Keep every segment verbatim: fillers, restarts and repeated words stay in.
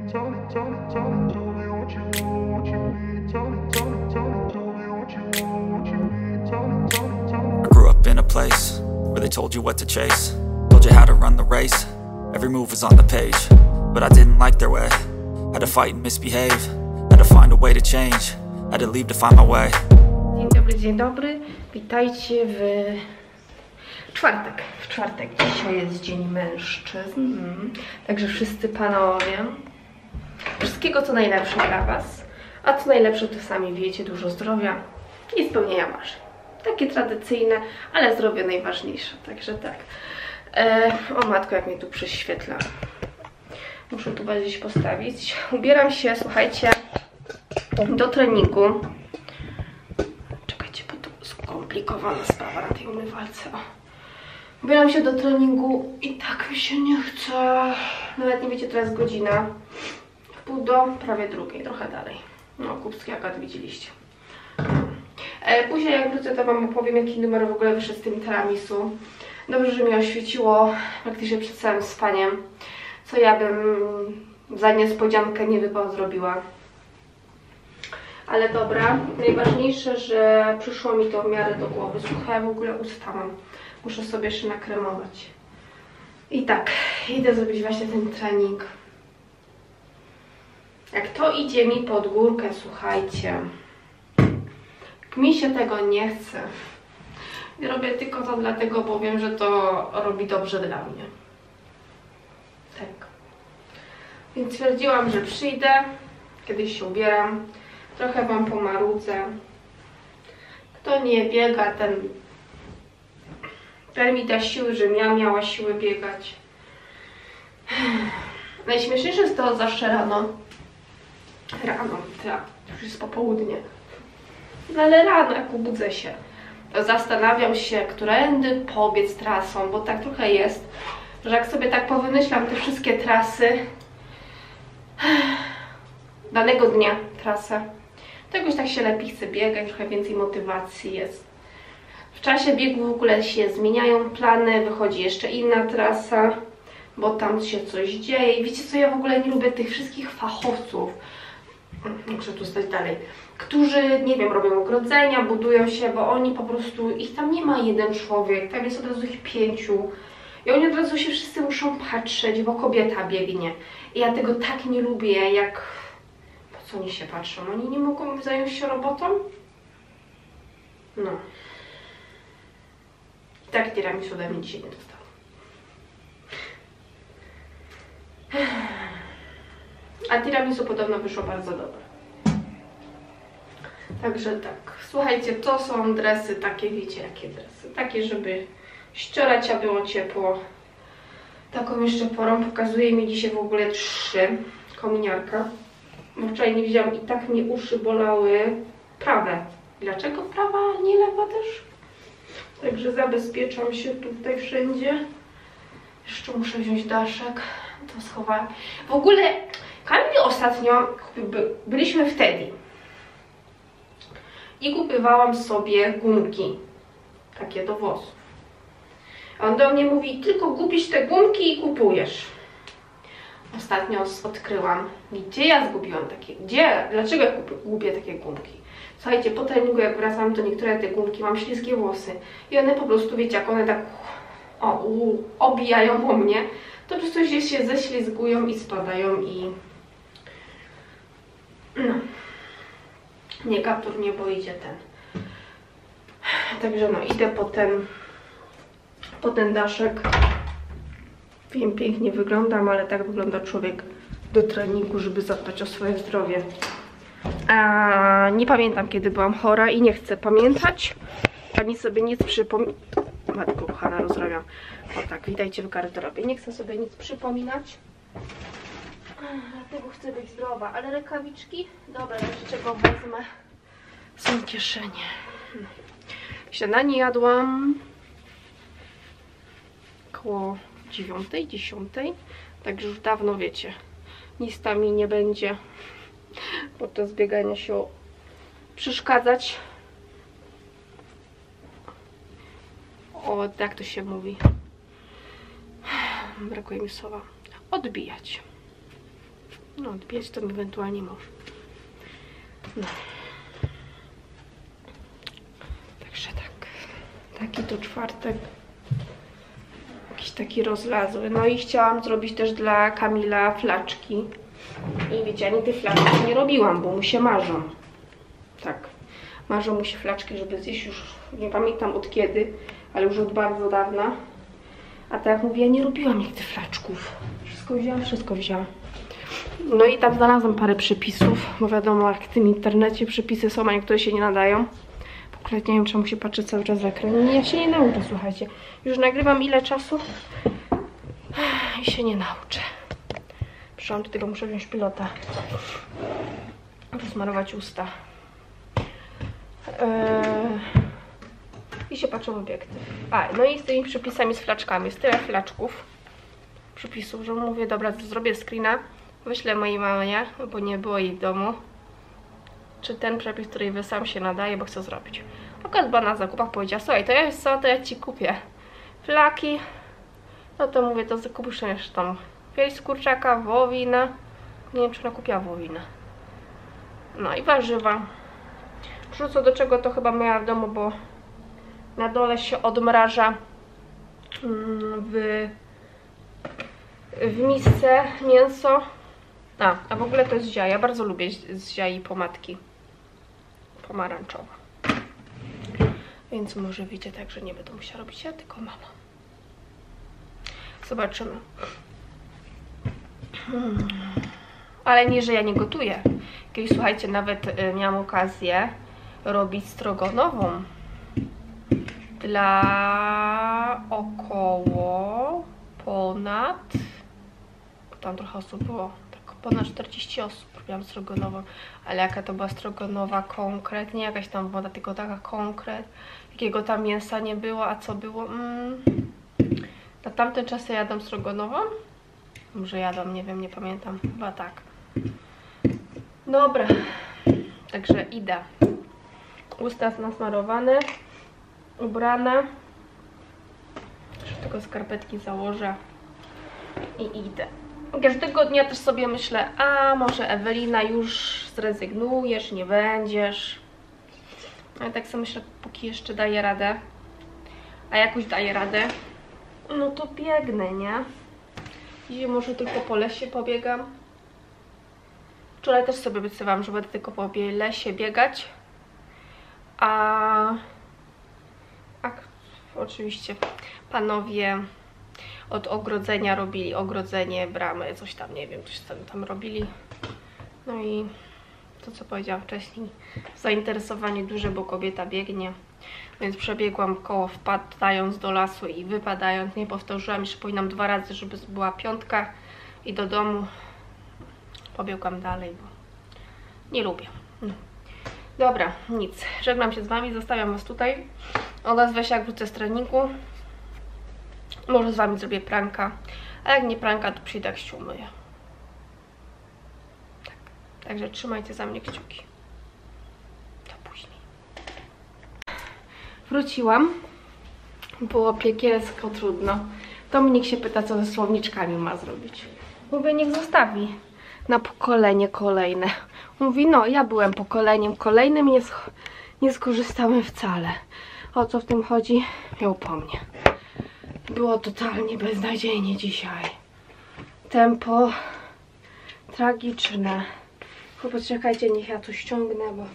I grew up in a place where they told you what to chase, told you how to run the race, every move was on the page. But I didn't like their way, had to fight and misbehave, had to find a way to change, had to leave to find my way. Dzień dobry, dzień dobry, witajcie w czwartek. W czwartek, dzisiaj jest Dzień Mężczyzn, mm. Także wszyscy panowie, wszystkiego co najlepsze dla was, a co najlepsze to sami wiecie, dużo zdrowia i spełnienia marzeń. Takie tradycyjne, ale zdrowie najważniejsze, także tak. E, o matko, jak mnie tu prześwietla. Muszę tu gdzieś postawić. Ubieram się, słuchajcie, do treningu. Czekajcie, bo to skomplikowana sprawa na tej umywalce. O. Ubieram się do treningu i tak mi się nie chce. Nawet nie wiecie, teraz godzina. W pół do prawie drugiej, trochę dalej. No, kupski akad widzieliście. E, później jak wrócę, to wam opowiem, jaki numer w ogóle wyszedł z tym tiramisu. Dobrze, że mi oświeciło praktycznie przed całym spaniem, co ja bym za niespodziankę nie wypał zrobiła. Ale dobra, najważniejsze, że przyszło mi to w miarę do głowy. Słuchaj, w ogóle ustałam. Muszę sobie jeszcze nakremować. I tak, idę zrobić właśnie ten trening. Jak to idzie mi pod górkę, słuchajcie. Mi się tego nie chce. I robię tylko to dlatego, bo wiem, że to robi dobrze dla mnie. Tak. Więc stwierdziłam, że przyjdę, kiedyś się ubieram, trochę wam pomarudzę. Kto nie biega, ten, ten mi da siły, żebym ja miała siły biegać. Najśmieszniejsze jest to zawsze rano. Rano, tak, już jest popołudnie. No ale rano, jak obudzę się, to zastanawiam się, którędy pobiec trasą, bo tak trochę jest, że jak sobie tak powymyślam te wszystkie trasy danego dnia, trasę, to jakoś tak się lepiej chce biegać, trochę więcej motywacji jest. W czasie biegu w ogóle się zmieniają plany, wychodzi jeszcze inna trasa, bo tam się coś dzieje. I wiecie co, ja w ogóle nie lubię tych wszystkich fachowców, muszę tu stać dalej, którzy, nie wiem, robią ogrodzenia, budują się, bo oni po prostu, ich tam nie ma jeden człowiek, tam jest od razu ich pięciu i oni od razu się wszyscy muszą patrzeć, bo kobieta biegnie. I ja tego tak nie lubię, jak... Po co oni się patrzą? Oni nie mogą zająć się robotą? No. I tak tiramisu ode mnie dzisiaj nie dostał. A tiramisu podobno wyszło bardzo dobre. Także tak, słuchajcie, to są dresy takie, wiecie jakie dresy, takie, żeby ścierać, a było ciepło. Taką jeszcze porą pokazuje mi dzisiaj w ogóle trzy, kominiarka. Bo wczoraj nie widziałam i tak mnie uszy bolały prawe. Dlaczego prawa, nie lewa też? Także zabezpieczam się tutaj wszędzie. Jeszcze muszę wziąć daszek, to schowałam. W ogóle Kamil ostatnio, byliśmy w Teddy i kupywałam sobie gumki takie do włosów. A on do mnie mówi, tylko kupisz te gumki i kupujesz. Ostatnio odkryłam, gdzie ja zgubiłam takie, gdzie, dlaczego ja gubię takie gumki. Słuchajcie, po treningu jak wracam, to niektóre te gumki, mam śliskie włosy i one po prostu, wiecie, jak one tak o, u, obijają o mnie, to po prostu się, się ześlizgują i spadają i no. Nie kaptur nie, bo idzie ten. Także no, idę po ten, po ten daszek. Wiem, pięknie wyglądam, ale tak wygląda człowiek do treningu, żeby zadbać o swoje zdrowie. A nie pamiętam, kiedy byłam chora i nie chcę pamiętać, ani sobie nic przypominać. Matko kochana, rozrabiam. O tak, witajcie w garderobie. Nie chcę sobie nic przypominać. Dlatego chcę być zdrowa, ale rękawiczki, dobra, jeszcze czego wezmę, są w kieszeni. Śniadanie jadłam koło dziewiątej, dziesiątej, także już dawno wiecie, nic tam mi nie będzie podczas biegania się przeszkadzać. O, jak to się mówi? Brakuje mi słowa. Odbijać. No, odbierać to ewentualnie może. No. Także tak. Taki to czwartek. Jakiś taki rozlazły. No i chciałam zrobić też dla Kamila flaczki. I wiecie, ja nigdy flaczki nie robiłam, bo mu się marzą. Tak. Marzą mu się flaczki, żeby zjeść już, nie pamiętam od kiedy, ale już od bardzo dawna. A tak jak mówię, ja nie robiłam nigdy flaczków. Wszystko wzięłam, wszystko wzięłam. No i tam znalazłam parę przepisów, bo wiadomo, jak w tym internecie przepisy są, a niektóre się nie nadają. W ogóle nie wiem, czemu się patrzy cały czas w ekran. Ja się nie nauczę, słuchajcie. Już nagrywam ile czasu i się nie nauczę. Przyszłam do tego, muszę wziąć pilota. Rozmarować usta. Eee... I się patrzę w obiektyw. A, no i z tymi przepisami, z flaczkami. Jest tyle flaczków, przepisów, że mówię, dobra, zrobię screena, wyślę mojej mamie, bo nie było jej w domu, czy ten przepis, który wy sam się nadaje, bo chcę zrobić. Akurat była na zakupach, powiedziała, słuchaj, to jest co, to ja ci kupię flaki. No to mówię, to zakupisz jeszcze tam pierś z kurczaka, wołowinę. Nie wiem, czy ona kupiła wołowinę. No i warzywa. Wrzucę do czego to chyba miała w domu, bo na dole się odmraża w, w misce mięso. A, a w ogóle to jest zia. Ja bardzo lubię z ziai pomadki pomarańczowe. Więc może wiecie, tak, że nie będę musiała robić ja, tylko mama. Zobaczymy. Hmm. Ale nie, że ja nie gotuję. Kiedyś, słuchajcie, nawet y, miałam okazję robić strogonową dla około ponad, tam trochę osób było, tak ponad czterdzieści osób robiłam strogonową, ale jaka to była strogonowa konkretnie, jakaś tam woda, tylko taka konkret, jakiego tam mięsa nie było, a co było? Mm. Na tamten czas ja jadłam strogonową, może jadłam, nie wiem, nie pamiętam, chyba tak. Dobra, także idę. Usta nasmarowane, ubrane. Jeszcze tylko skarpetki założę i idę. Każdego dnia też sobie myślę, a może Ewelina, już zrezygnujesz, nie będziesz. Ale tak sobie myślę, póki jeszcze daję radę, a jakoś daję radę, no to biegnę, nie? Dzisiaj może tylko po lesie pobiegam. Wczoraj też sobie obiecywałam, że będę tylko po lesie biegać. A, a oczywiście panowie od ogrodzenia robili ogrodzenie, bramy, coś tam, nie wiem, coś tam, tam robili. No i to, co powiedziałam wcześniej, zainteresowanie duże, bo kobieta biegnie. Więc przebiegłam koło, wpadając do lasu i wypadając. Nie powtórzyłam, jeszcze powinnam dwa razy, żeby była piątka. I do domu pobiegłam dalej, bo nie lubię. No. Dobra, nic. Żegnam się z wami, zostawiam was tutaj. Odezwę się, jak wrócę z treningu. Może z wami zrobię pranka. A jak nie pranka, to przyjdę, jak się umyję. Tak. Także trzymajcie za mnie kciuki. Do później. Wróciłam. Było piekielsko trudno. Dominik się pyta, co ze słowniczkami ma zrobić. Mówię, niech zostawi na pokolenie kolejne. Mówi, no ja byłem pokoleniem kolejnym, nie, sk nie skorzystałem wcale. O co w tym chodzi? Miał po mnie. Było totalnie beznadziejnie dzisiaj. Tempo tragiczne. Poczekajcie, niech ja to ściągnę, bo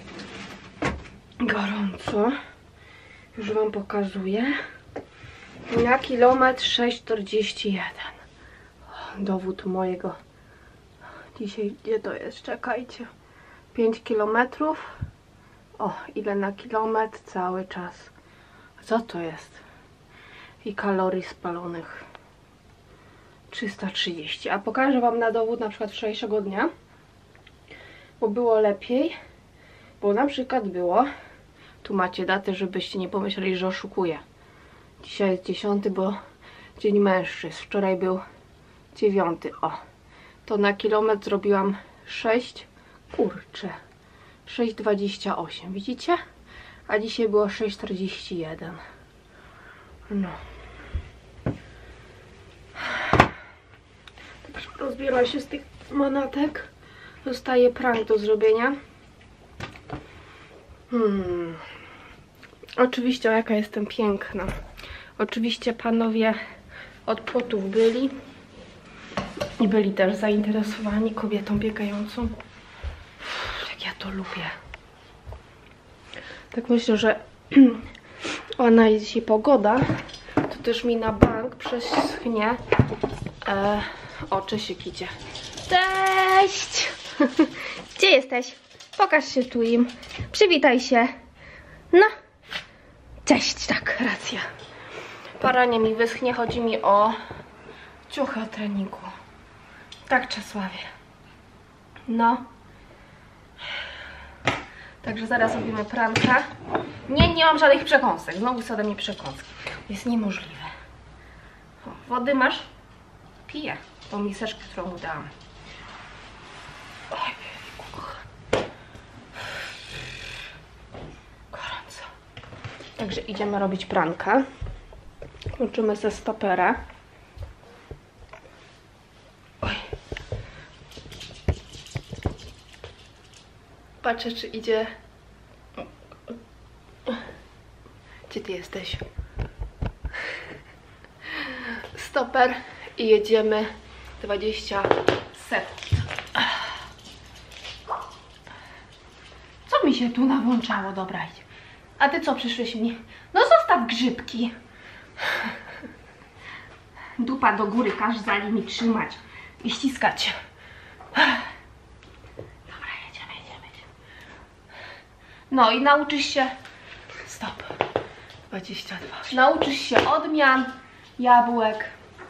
gorąco. Już wam pokazuję. Na kilometr sześć czterdzieści jeden. Dowód mojego. Dzisiaj gdzie to jest? Czekajcie. pięć kilometrów. O, ile na kilometr cały czas. Co to jest? I kalorii spalonych. trzysta trzydzieści. A pokażę wam na dowód na przykład wczorajszego dnia. Bo było lepiej. Bo na przykład było... Tu macie datę, żebyście nie pomyśleli, że oszukuję. Dzisiaj jest dziesiąty, bo Dzień Mężczyzn. Wczoraj był dziewiąty. O. To na kilometr zrobiłam sześć. Kurczę. sześć dwadzieścia osiem. Widzicie? A dzisiaj było sześć czterdzieści jeden. No. Dobrze, rozbieram się z tych manatek. Zostaje prank do zrobienia. Hmm. Oczywiście, o jaka jestem piękna. Oczywiście panowie od płotów byli. I byli też zainteresowani kobietą biegającą. Jak ja to lubię. Tak myślę, że ona jest dzisiaj pogoda. To też mi na bank przeschnie. E, o, Czesiek idzie. Cześć! Gdzie jesteś? Pokaż się tu im. Przywitaj się. No. Cześć, tak, racja. Paranie mi wyschnie, chodzi mi o ciuchy o treningu. Tak, Czesławie. No. Także zaraz robimy pranka. Nie, nie mam żadnych przekąsek. Znowu są ode mnie przekąski. Jest niemożliwe. O, wody masz? Piję. Tą miseczkę, którą mu dałam. Oj, gorąco. Także idziemy robić pranka. Łączymy ze stopera. Oj. Patrzę, czy idzie. Gdzie ty jesteś? Stoper i jedziemy dwadzieścia sekund. Co mi się tu nawłączało? Dobra, idź. A ty co przyszłeś mi? No zostaw grzybki. Dupa do góry, każ zali mi trzymać i ściskać. Dobra, jedziemy, jedziemy, jedziemy. No i nauczysz się... Stop. dwadzieścia dwa. Nauczysz się odmian jabłek.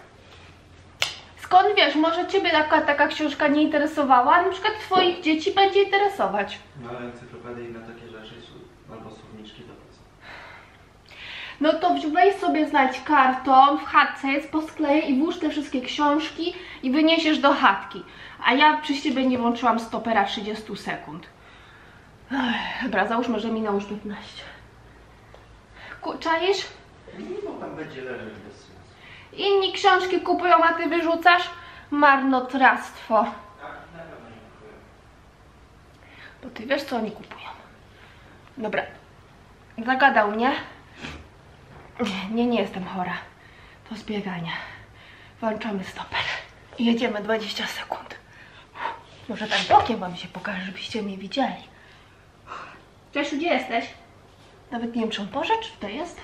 Skąd wiesz, może ciebie taka, taka książka nie interesowała, a na przykład twoich dzieci będzie interesować. No ale encyklopedii na takie rzeczy albo słowniczki do pracy. No to weź sobie znajdź karton, w chatce jest, posklejaj i włóż te wszystkie książki i wyniesiesz do chatki. A ja przy ciebie nie włączyłam stopera trzydzieści sekund. Ech, dobra, załóżmy, że minęło już piętnaście. Czaisz? No tam będzie leżeć bez sensu. Inni książki kupują, a ty wyrzucasz? Marnotrawstwo. Tak, na pewno nie kupuję. Bo ty wiesz, co oni kupują. Dobra. Zagadał mnie. Nie, nie, nie jestem chora. To zbieganie. Włączamy stoper. I jedziemy dwadzieścia sekund. Może tak bokiem wam się pokaże, żebyście mnie widzieli. Czesiu, gdzie jesteś? Nawet nie wiem, czy on poszedł, czy tutaj jest.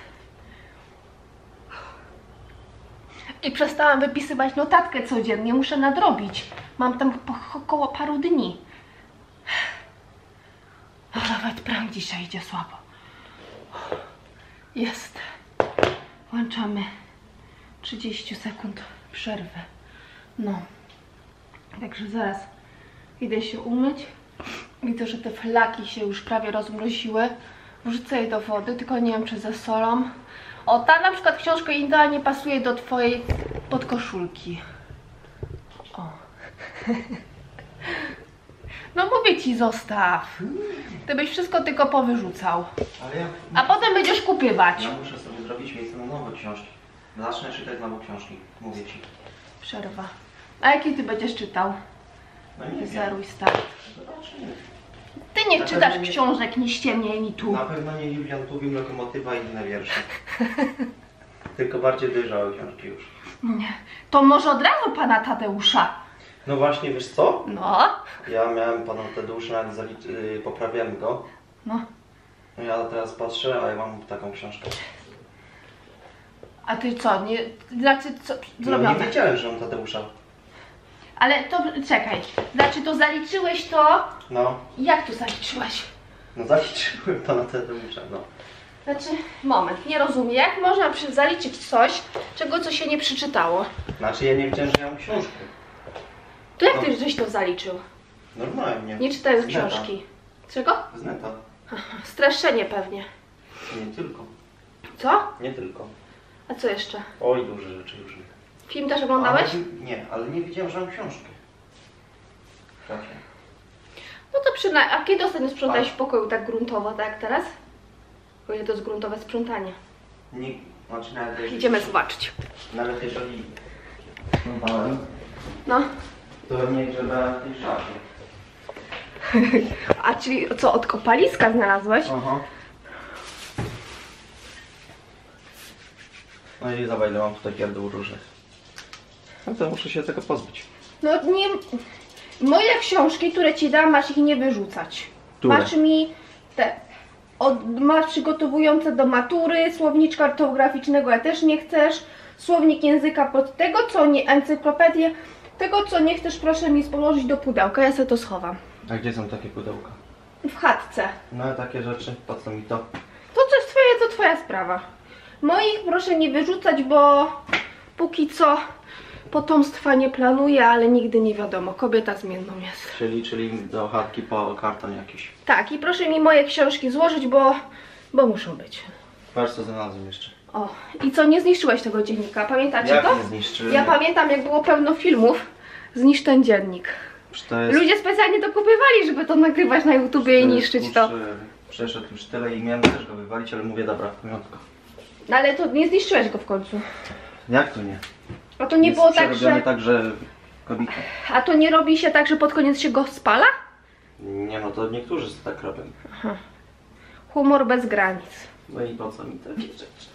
I przestałam wypisywać notatkę codziennie. Muszę nadrobić. Mam tam około paru dni. No, nawet prank dzisiaj idzie słabo. Jest. Włączamy trzydzieści sekund przerwy. No. Także zaraz idę się umyć. Widzę, że te flaki się już prawie rozmroziły. Wrzucę je do wody, tylko nie wiem, czy ze solą. O, ta na przykład książka idealnie pasuje do twojej podkoszulki. O. No mówię ci, zostaw. Ty byś wszystko tylko powyrzucał. Ale ja... A potem będziesz kupywać. Ja muszę sobie zrobić miejsce na nowe książki. Zacznę czytać znowu książki, mówię ci. Przerwa. A jakie ty będziesz czytał? No nie wiem. Zeruj start. Zobaczymy. Ty nie Na czytasz pewno nie- książek, nie ściemniaj mi tu. Na pewno nie Julian Tuwim, Lokomotywa i inne wiersze. Tylko bardziej dojrzałe książki już. Nie. To może od razu pana Tadeusza. No właśnie, wiesz co? No. Ja miałem pana Tadeusza, nawet zalic- yy, poprawiałem go. No. No ja teraz patrzę, a ja mam taką książkę. A ty co, nie... Znaczy, co No nie zrobione? wiedziałem, że mam Tadeusza. Ale to, czekaj. Znaczy, to zaliczyłeś to... No, Jak to zaliczyłeś? no zaliczyłem pana Tadeusza, no. Znaczy, moment, nie rozumiem. Jak można przy- zaliczyć coś, czego co się nie przeczytało? Znaczy ja nie wiedziałem, że ja mam książkę. To jak No. ty żeś to zaliczył? Normalnie. Nie czytając Z neta. książki. Czego? Z neta. Aha, streszczenie pewnie. Nie tylko. Co? Nie tylko. A co jeszcze? Oj, duże rzeczy już nie. Film też oglądałeś? Ale, nie, ale nie wiedziałem, że mam książkę. Właśnie. No to przynajmniej. A kiedy ostatnio sprzątałeś Tak. w pokoju tak gruntowo, tak jak teraz? O ile to jest gruntowe sprzątanie. Nie, znaczy nawet jeżeli, Idziemy zobaczyć. Nawet jeżeli sprzątałem, No. to nie grzebałem w tej szafie. A czyli co, od kopaliska znalazłeś? Aha. No i zobacz, ile mam tutaj pierdół różnych. No to muszę się tego pozbyć. No nie... Moje książki, które ci dam, masz ich nie wyrzucać. Które? Masz mi te... Od, masz przygotowujące do matury, słowniczka ortograficznego, ja też nie chcesz. Słownik języka pod tego, co nie... Encyklopedię. Tego, co nie chcesz, proszę mi położyć do pudełka, ja sobie to schowam. A gdzie są takie pudełka? W chatce. No takie rzeczy, po co mi to? To, co jest twoje, to twoja sprawa. Moich proszę nie wyrzucać, bo póki co potomstwa nie planuję, ale nigdy nie wiadomo. Kobieta zmienną jest. Czyli, czyli do chatki po karton jakiś. Tak, i proszę mi moje książki złożyć, bo, bo muszą być. Patrz, co znalazłem jeszcze. O, i co, nie zniszczyłeś tego dziennika? Pamiętacie Jak to? nie zniszczyłem? Ja pamiętam, jak było pełno filmów. Zniszcz ten dziennik. To jest... Ludzie specjalnie to kupywali, żeby to nagrywać na YouTubie i niszczyć to. Przeszedł już tyle i miałem też go wywalić, ale mówię, dobra, pamiątka. No ale to nie zniszczyłeś go w końcu. Jak to nie? A to nie jest było tak, że... tak, że... Kobieta. A to nie robi się tak, że pod koniec się go spala? Nie no, to niektórzy tak robią. Aha. Humor bez granic. No i po co mi takie rzeczy?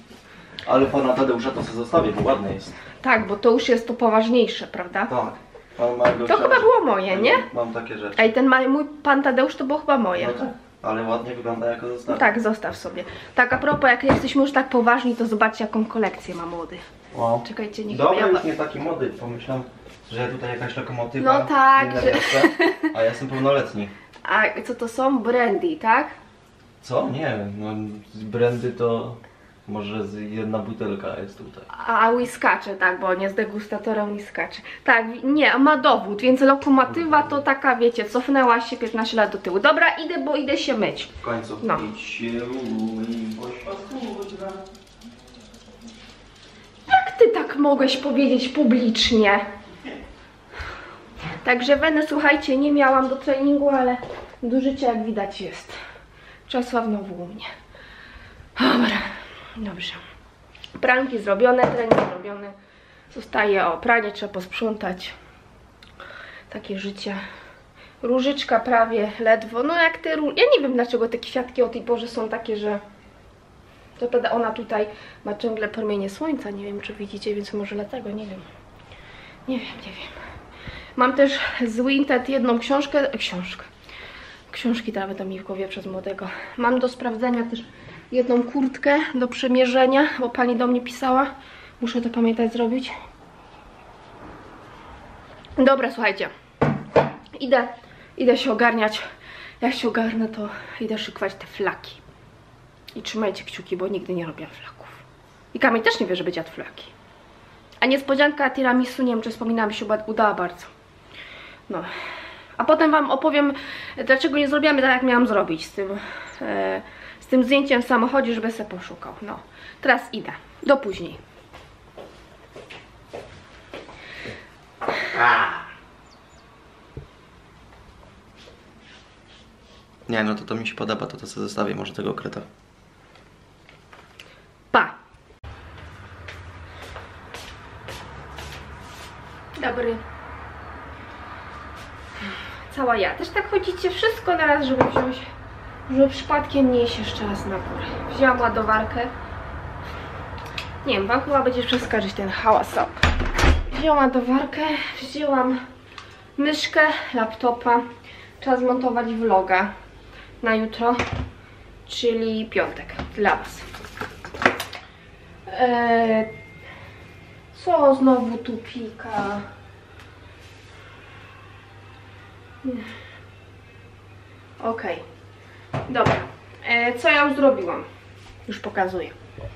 Ale pana Tadeusza to sobie zostawię, bo ładny jest. Tak, bo to już jest to poważniejsze, prawda? Tak. Pan ma go To chyba było moje, nie? Mam takie rzeczy. Ej, ten ma, mój pan Tadeusz to było chyba moje. No tak, ale ładnie wygląda jako zostawię. Tak, zostaw sobie. Tak, a propos, jak jesteśmy już tak poważni, to zobaczcie, jaką kolekcję ma młody. Wow. Czekajcie, niech Dobra, ja... już nie taki młody. Pomyślałem, że tutaj jakaś lokomotywa. No tak, inne że- rzeczy, a ja jestem pełnoletni. A co to są? Brandy, tak? Co? Nie wiem. No, z brandy to może z jedna butelka jest tutaj. A whiskacze, tak, bo on jest degustatorem whiskaczy. Tak, nie, ma dowód, więc lokomotywa to taka, wiecie, cofnęła się piętnaście lat do tyłu. Dobra, idę, bo idę się myć. W końcu. No. Idź się umyj, bo światło. Jak ty tak mogłeś powiedzieć publicznie? Także Wenę, słuchajcie, nie miałam do treningu, ale do życia, jak widać, jest. Czesław znowu u mnie. Dobra, dobrze. Pranki zrobione, trening zrobiony. Zostaje o pranie, trzeba posprzątać. Takie życie. Różyczka prawie ledwo. No jak te ró... Ja nie wiem, dlaczego te kwiatki o tej porze są takie, że... To prawda, ona tutaj ma ciągle promienie słońca, nie wiem, czy widzicie, więc może dlatego, nie wiem. Nie wiem, nie wiem. Mam też z Vinted jedną książkę, książkę. Książki teraz to mi w głowie przez młodego. Mam do sprawdzenia też jedną kurtkę do przymierzenia, bo pani do mnie pisała. Muszę to pamiętać zrobić. Dobra, słuchajcie. Idę, idę się ogarniać. Jak się ogarnę, to idę szykować te flaki. I trzymajcie kciuki, bo nigdy nie robię flaków. I Kamil też nie wie, że będzie jadł flaki. A niespodzianka tiramisu, nie wiem, czy wspominałam, się udała bardzo. No. A potem wam opowiem, dlaczego nie zrobiłam tak, jak miałam zrobić z tym, e, z tym zdjęciem w samochodzie, żeby se poszukał. No. Teraz idę. Do później. Nie, no to to mi się podoba, to to sobie zostawię, może tego kreta. Pa! Dobry. Cała ja. Też tak chodzicie wszystko na raz, żeby wziąć, żeby przypadkiem nie iść jeszcze raz na górę. Wzięłam ładowarkę. Nie wiem, wam chyba będzie przeskarżyć ten hałas. Wzięłam ładowarkę, wzięłam myszkę, laptopa. Trzeba zmontować vloga na jutro, czyli piątek dla was. Eee, co znowu tu pika? Okej, okay. Dobra. Eee, co ja już zrobiłam? Już pokazuję.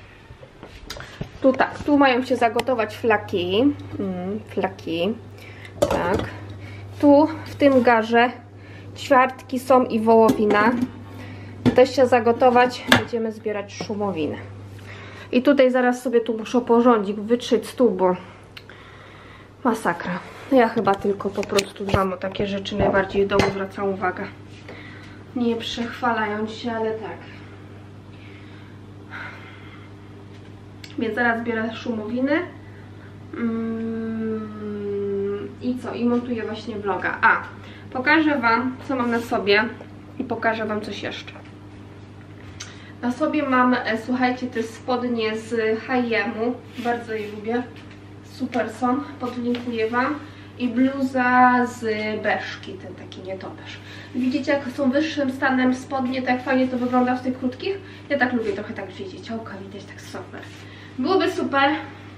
Tu tak, tu mają się zagotować flaki. Mm, flaki. Tak. Tu w tym garze ćwiartki są i wołowina. Też się zagotować, będziemy zbierać szumowinę. I tutaj zaraz sobie tu muszę porządzić, wytrzeć stół, bo masakra. Ja chyba tylko po prostu dbam o takie rzeczy, najbardziej w domu zwracam uwagę. Nie przechwalając się, ale tak. Więc zaraz zbierę szumowinę. Mm, I co? I montuję właśnie vloga. A, Pokażę Wam, co mam na sobie i pokażę Wam coś jeszcze. Na sobie mam, e, słuchajcie, te spodnie z H i M-u, bardzo je lubię, super są, podlinkuję Wam. I bluza z Berszki, ten taki nietoperz. Widzicie, jak są wyższym stanem spodnie, tak fajnie to wygląda w tych krótkich? Ja tak lubię trochę tak widzieć, ciałka widać, tak super. Byłoby super.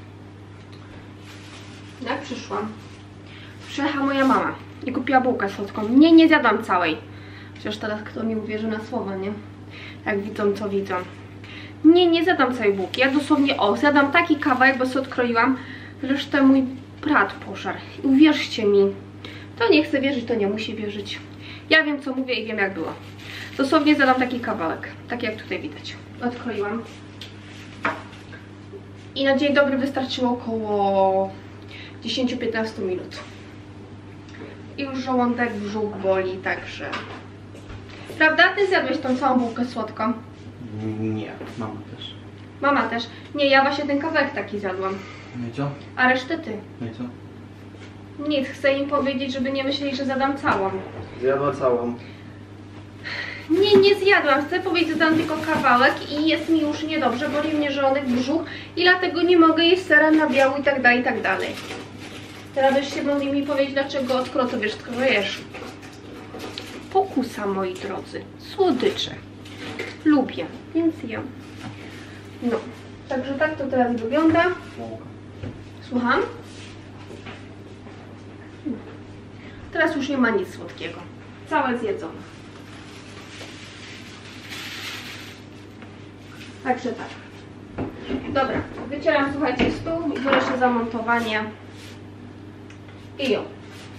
Jak przyszłam, przyjechała moja mama i kupiła bułkę słodką. Nie, nie zjadłam całej. Chociaż teraz kto mi uwierzy na słowo, nie? Jak widzą, co widzą. Nie, nie zjadłam całej bułki. Ja dosłownie, o, zjadłam taki kawałek, bo sobie odkroiłam. Resztę mój brat pożar. I uwierzcie mi, to nie chce wierzyć, to nie musi wierzyć. Ja wiem, co mówię i wiem, jak było. Dosłownie zadam taki kawałek, tak jak tutaj widać. Odkroiłam. I na dzień dobry wystarczyło około dziesięć do piętnastu minut. I już żołądek, brzuch boli, także... Prawda? Ty zjadłeś tą całą bułkę słodką? Nie, mama też. Mama też. Nie, ja właśnie ten kawałek taki zjadłam. No i co? A resztę ty. No i co? Nic, chcę im powiedzieć, żeby nie myśleli, że zadam całą. Zjadła całą. Nie, nie zjadłam. Chcę powiedzieć, że zadam tylko kawałek i jest mi już niedobrze, boli mnie żołądek, brzuch i dlatego nie mogę jeść sera na biału i tak dalej, i tak dalej. Teraz byście mogli mi powiedzieć, dlaczego odkroto wiesz, tylko jesz. Pokusa, moi drodzy. Słodycze. Lubię, więc jem. No, także tak to teraz wygląda. Słucham? Teraz już nie ma nic słodkiego. Całe zjedzone. Także tak. Dobra, wycieram, słuchajcie, stół i biorę się za montowanie. I ją.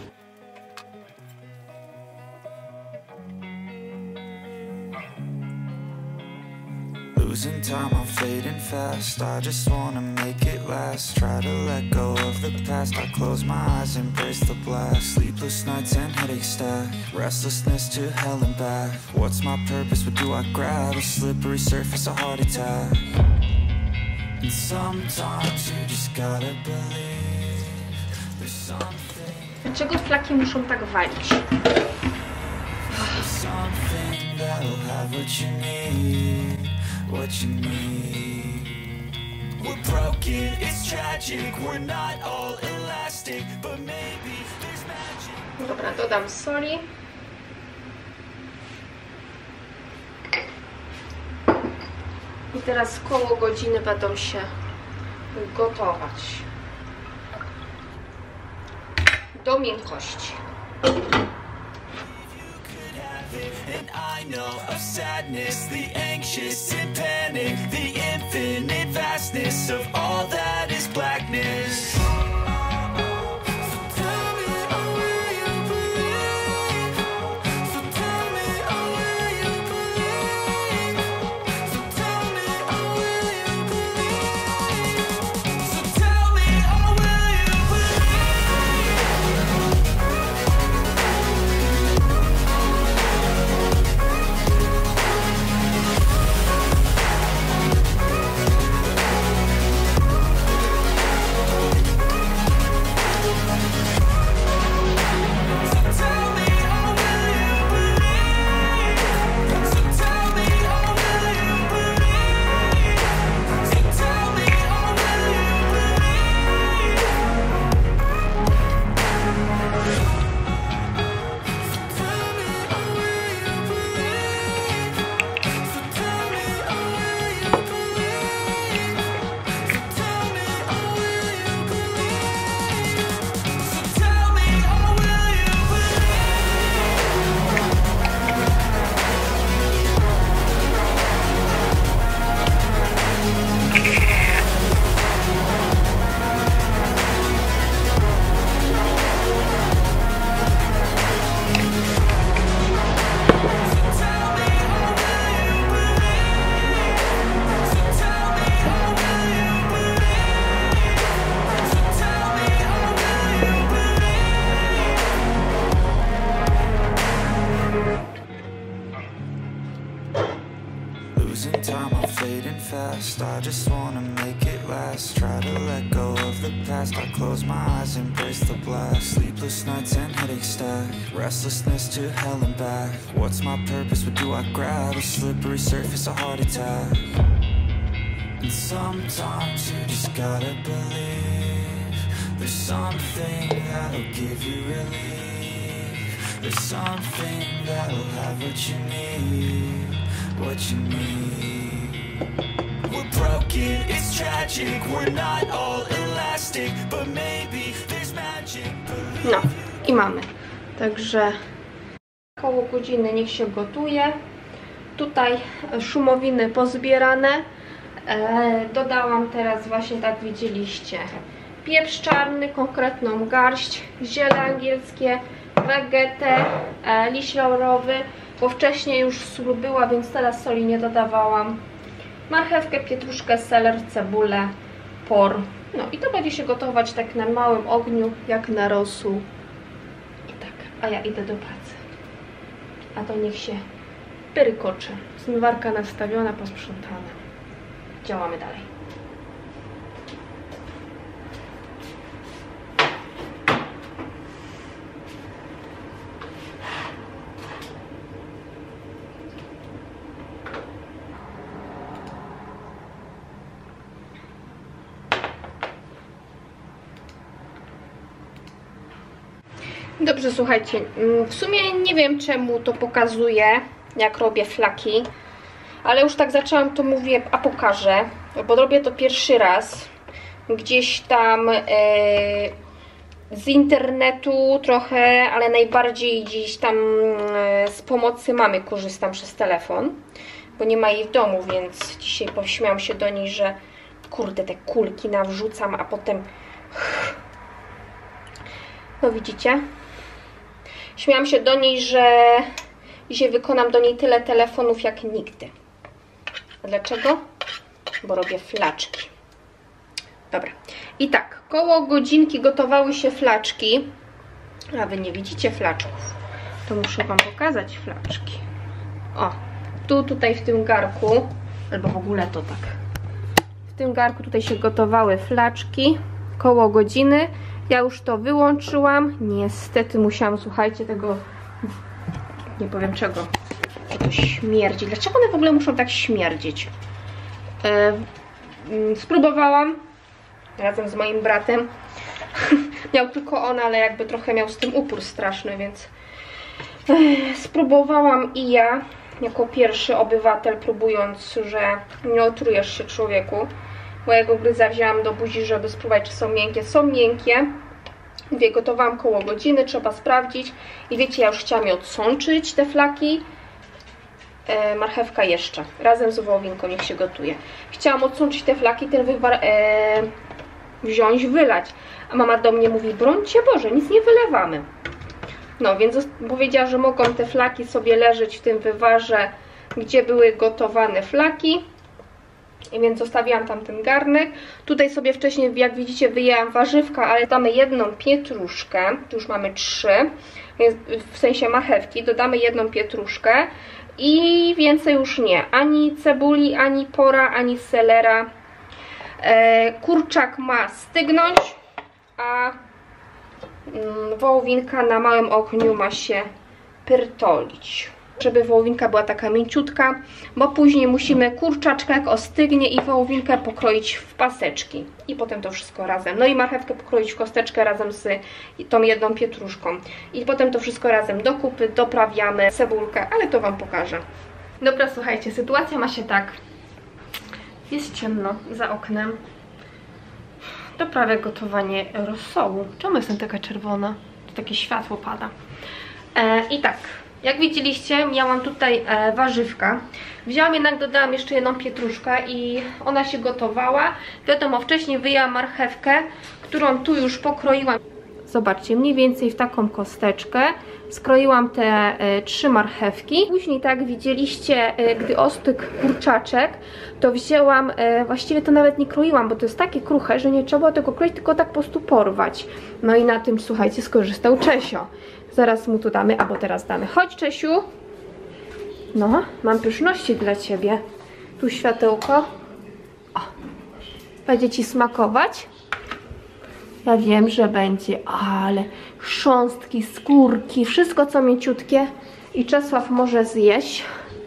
Losing time, I'm fading fast. I just wanna make it last. Try to let go of the past. I close my eyes, embrace the blast. Sleepless nights and headaches stack. Restlessness to hell and back. What's my purpose? What do I grab? A slippery surface, a heart attack. And sometimes you just gotta believe there's something. Dlaczego flaki muszą tak walić? There's something that'll have what you need. What you need. We're broken, it's tragic. We're not all elastic, but maybe there's magic. Dobra, dodam soli. I teraz koło godziny będą się gotować do miękkości. And I know of sadness, the anxious and panic, the infinite vastness of all that is blackness. Losing time, I'm fading fast. I just wanna make it last. Try to let go of the past. I close my eyes, embrace the blast. Sleepless nights and headache stack. Restlessness to hell and back. What's my purpose? What do I grab? A slippery surface, a heart attack. And sometimes you just gotta believe there's something that'll give you relief. There's something that'll have what you need, what you need. We're broken, it's tragic. We're not all elastic, but maybe there's magic. No i mamy. Także koło godziny niech się gotuje. Tutaj szumowiny pozbierane. E, dodałam teraz właśnie, tak widzieliście, pieprz czarny, konkretną garść, ziele angielskie, wegetę, e, liść laurowy, bo wcześniej już sól była, więc teraz soli nie dodawałam. Marchewkę, pietruszkę, seler, cebulę, por. No i to będzie się gotować tak na małym ogniu, jak na rosół. I tak, a ja idę do pracy. A to niech się pyrykocze. Zmywarka nastawiona, posprzątana. Działamy dalej. Dobrze, słuchajcie, w sumie nie wiem czemu to pokazuję, jak robię flaki, ale już tak zaczęłam, to mówię, a pokażę, bo robię to pierwszy raz, gdzieś tam e, z internetu trochę, ale najbardziej gdzieś tam e, z pomocy mamy korzystam przez telefon, bo nie ma jej w domu, więc dzisiaj pośmiałam się do niej, że kurde, te kulki nawrzucam, a potem no widzicie? Śmiałam się do niej, że dzisiaj wykonam do niej tyle telefonów jak nigdy. A dlaczego? Bo robię flaczki. Dobra. I tak, koło godzinki gotowały się flaczki. A wy nie widzicie flaczków. To muszę wam pokazać flaczki. O, tu, tutaj w tym garku, albo w ogóle to tak. W tym garku tutaj się gotowały flaczki. Koło godziny. Ja już to wyłączyłam. Niestety musiałam, słuchajcie, tego... Nie powiem czego. To śmierdzi. Dlaczego one w ogóle muszą tak śmierdzić? Yy, spróbowałam razem z moim bratem. Miał tylko on, ale jakby trochę miał z tym upór straszny, więc yy, spróbowałam i ja jako pierwszy obywatel, próbując, że nie otrujesz się człowieku. Mojego gryza wzięłam do buzi, żeby spróbować, czy są miękkie. Są miękkie. Mówię, gotowałam koło godziny, trzeba sprawdzić. I wiecie, ja już chciałam je odsączyć, te flaki. E, marchewka jeszcze, razem z wołowinką, niech się gotuje. Chciałam odsączyć te flaki, ten wywar... E, wziąć, wylać. A mama do mnie mówi, broń Cię Boże, nic nie wylewamy. No, więc powiedziała, że mogą te flaki sobie leżeć w tym wywarze, gdzie były gotowane flaki. I więc zostawiłam tam ten garnek. Tutaj sobie wcześniej, jak widzicie, wyjęłam warzywka, ale damy jedną pietruszkę. Tu już mamy trzy, więc w sensie marchewki. Dodamy jedną pietruszkę i więcej już nie. Ani cebuli, ani pora, ani selera. E, kurczak ma stygnąć, a mm, wołowinka na małym ogniu ma się pyrtolić. Żeby wołowinka była taka mięciutka, bo później musimy kurczaczka, jak ostygnie, i wołowinkę pokroić w paseczki. I potem to wszystko razem. No i marchewkę pokroić w kosteczkę razem z tą jedną pietruszką. I potem to wszystko razem do kupy, doprawiamy cebulkę, ale to wam pokażę. Dobra, słuchajcie, sytuacja ma się tak. Jest ciemno za oknem. Doprawię gotowanie rosołu. Czemu jestem taka czerwona? To takie światło pada. E, I tak. Jak widzieliście, miałam tutaj e, warzywka. Wzięłam jednak, dodałam jeszcze jedną pietruszkę i ona się gotowała. Wiadomo, wcześniej wyjęłam marchewkę, którą tu już pokroiłam. Zobaczcie, mniej więcej w taką kosteczkę. Skroiłam te e, trzy marchewki. Później, tak widzieliście, e, gdy ostygł kurczaczek, to wzięłam, e, właściwie to nawet nie kroiłam, bo to jest takie kruche, że nie trzeba było tego kroić, tylko tak po prostu porwać. No i na tym, słuchajcie, skorzystał Czesio. Zaraz mu tu damy, albo teraz damy. Chodź, Czesiu. No, mam pyszności dla Ciebie. Tu światełko. O. Będzie Ci smakować? Ja wiem, że będzie, ale chrząstki, skórki, wszystko co mięciutkie i Czesław może zjeść.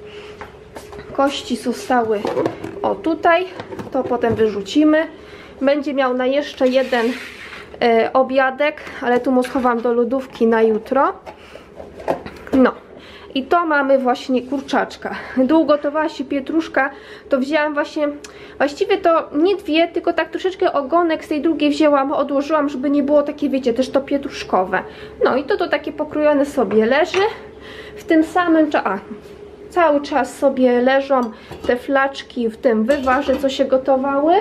Kości zostały o tutaj, to potem wyrzucimy. Będzie miał na jeszcze jeden e, obiadek, ale tu mu schowam do lodówki na jutro. No. I to mamy właśnie kurczaczka. Gdy ugotowała się pietruszka, to wzięłam właśnie, właściwie to nie dwie, tylko tak troszeczkę ogonek z tej drugiej wzięłam, odłożyłam, żeby nie było takie, wiecie, też to pietruszkowe. No i to to takie pokrojone sobie leży. W tym samym czasie, cały czas sobie leżą te flaczki w tym wywarze, co się gotowały.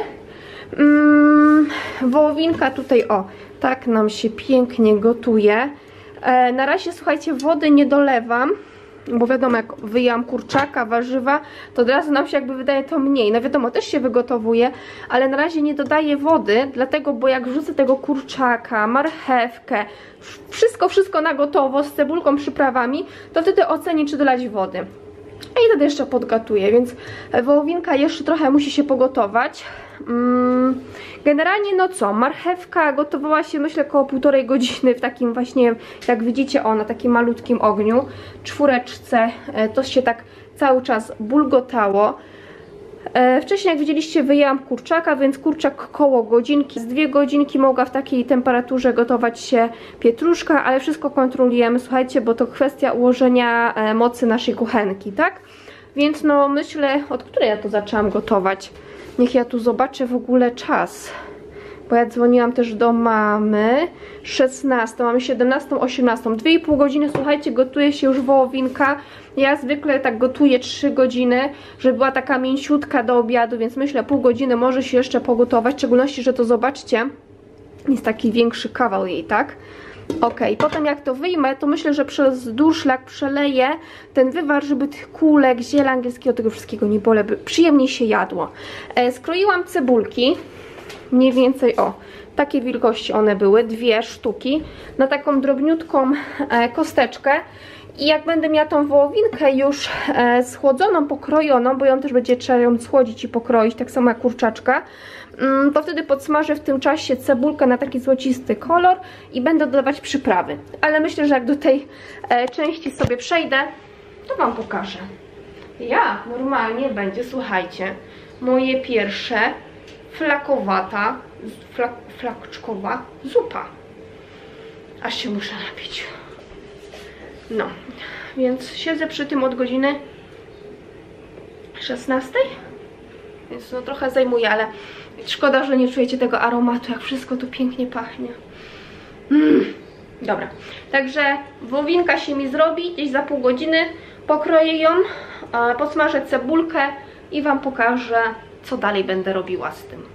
Mm, wołowinka tutaj, o, tak nam się pięknie gotuje. E, na razie, słuchajcie, wody nie dolewam, bo wiadomo, jak wyjęłam kurczaka, warzywa, to od razu nam się jakby wydaje to mniej. No wiadomo, też się wygotowuje, ale na razie nie dodaję wody, dlatego, bo jak wrzucę tego kurczaka, marchewkę, wszystko, wszystko na gotowo, z cebulką, przyprawami, to wtedy ocenię, czy dolać wody. I wtedy jeszcze podgatuję, więc wołowinka jeszcze trochę musi się pogotować. Generalnie no co, marchewka gotowała się myślę około półtorej godziny w takim właśnie, jak widzicie, o, na takim malutkim ogniu, czwóreczce, to się tak cały czas bulgotało. Wcześniej, jak widzieliście, wyjęłam kurczaka, więc kurczak koło godzinki, z dwie godzinki mogła w takiej temperaturze gotować się pietruszka, ale wszystko kontrolujemy, słuchajcie, bo to kwestia ułożenia mocy naszej kuchenki, tak? Więc no myślę, od której ja to zaczęłam gotować? Niech ja tu zobaczę w ogóle czas, bo ja dzwoniłam też do mamy, szesnastą, mamy siedemnastą, osiemnastą, dwie i pół godziny, słuchajcie, gotuje się już wołowinka. Ja zwykle tak gotuję trzy godziny, żeby była taka mięciutka do obiadu, więc myślę, pół godziny może się jeszcze pogotować, w szczególności, że to zobaczcie, jest taki większy kawał jej, tak? Ok, potem jak to wyjmę, to myślę, że przez durszlak przeleję ten wywar, żeby tych kulek, ziela angielskiego, tego wszystkiego nie było, by przyjemniej się jadło. E, skroiłam cebulki, mniej więcej, o, takiej wielkości one były, dwie sztuki, na taką drobniutką e, kosteczkę. I jak będę miała tą wołowinkę już e, schłodzoną, pokrojoną, bo ją też będzie trzeba ją schłodzić i pokroić, tak samo jak kurczaczka, mm, to wtedy podsmażę w tym czasie cebulkę na taki złocisty kolor i będę dodawać przyprawy. Ale myślę, że jak do tej e, części sobie przejdę, to Wam pokażę. Ja normalnie będzie, słuchajcie, moje pierwsze flakowata, flak, flaczkowa zupa. Aż się muszę napić. No, więc siedzę przy tym od godziny szesnastej, więc no trochę zajmuje, ale szkoda, że nie czujecie tego aromatu, jak wszystko tu pięknie pachnie. Mm. Dobra, także wołowinka się mi zrobi, gdzieś za pół godziny pokroję ją, podsmażę cebulkę i Wam pokażę, co dalej będę robiła z tym.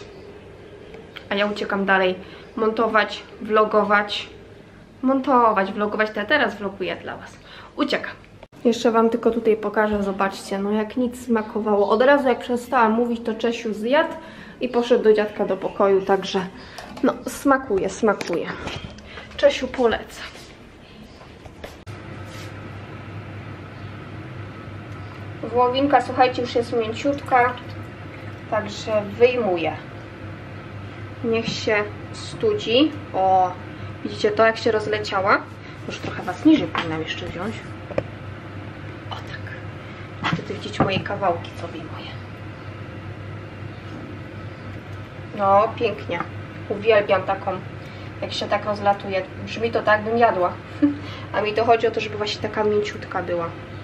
A ja uciekam dalej montować, vlogować, montować, vlogować, to ja teraz vloguję dla Was. Uciekam. Jeszcze Wam tylko tutaj pokażę, zobaczcie, no jak nic smakowało. Od razu jak przestałam mówić, to Czesiu zjadł i poszedł do dziadka do pokoju, także no smakuje, smakuje. Czesiu poleca. Wołowinka, słuchajcie, już jest mięciutka, także wyjmuję. Niech się studzi. O, widzicie to, jak się rozleciała? Już trochę Was niżej powinnam jeszcze wziąć. O tak. Wtedy widzicie moje kawałki, co wyjmuję. No, pięknie. Uwielbiam taką, jak się tak rozlatuje. Brzmi to tak, bym jadła. A mi to chodzi o to, żeby właśnie taka mięciutka była.